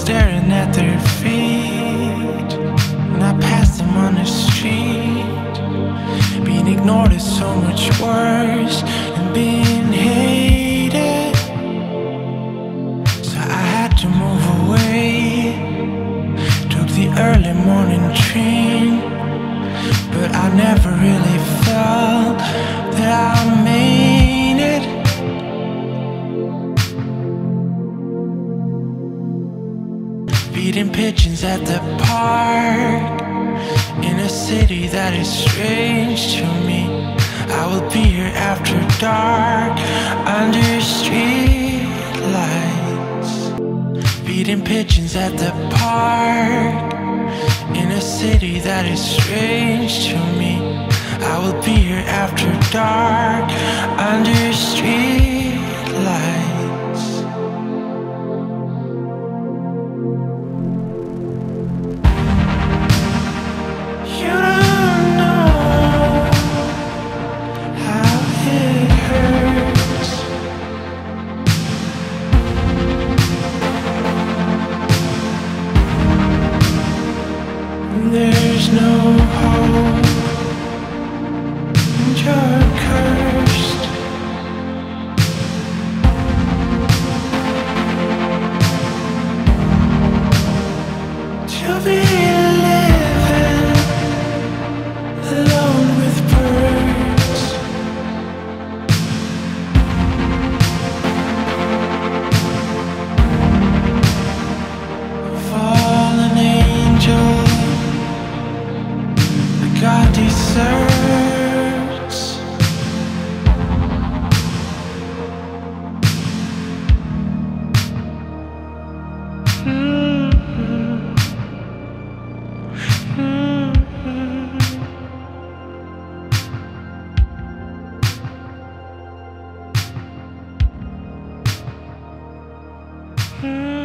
staring at their feet, and I pass them on the street. Being ignored is so much worse than being hated. So I had to move away. Took the early morning train, but I never really felt that I made it. Feeding pigeons at the park, in a city that is strange to me. I will be here after dark, under street lights. Feeding pigeons at the park, in a city that is strange to me. I will be here after dark, under street lights. There's no hope, and you're cursed. To be living alone with birds. A fallen angel God deserves. Mm-hmm.